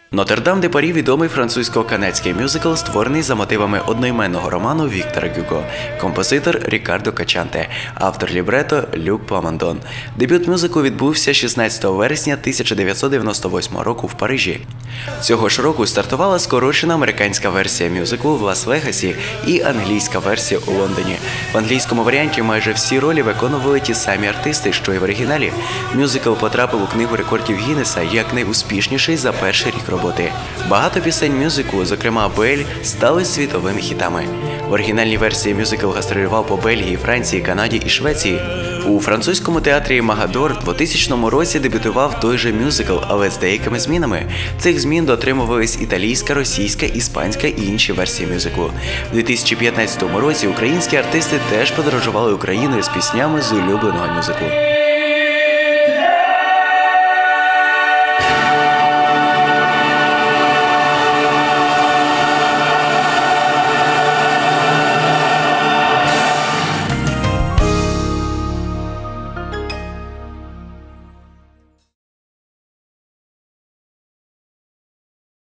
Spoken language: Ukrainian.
Нотр-Дам де Парі – відомий французько-канадський мюзикл, створений за мотивами одноіменного роману Віктора Гюго, композитор Рікардо Качанте, автор лібрето Люк Пламандон. Дебют мюзиклу відбувся 16 вересня 1998 року в Парижі. Цього ж року стартувала скорочена американська версія мюзиклу в Лас-Вегасі і англійська версія у Лондоні. В англійському варіанті майже всі ролі виконували ті самі артисти, що й в оригіналі. Мюзикл потрапив у книгу рекордів Гіннеса як найуспішніший за перший рік роботи. Багато пісень мюзиклу, зокрема «Бель», стали світовими хітами. В оригінальній версії мюзикл гастролював по Бельгії, Франції, Канаді і Швеції. У французькому театрі «Магадор» в 2000 році дебютував той же мюзикл, але з деякими змінами. Цих змін дотримувались італійська, російська, іспанська і інші версії мюзиклу. У 2015 році українські артисти теж подорожували Україною з піснями з улюбленого мюзиклу.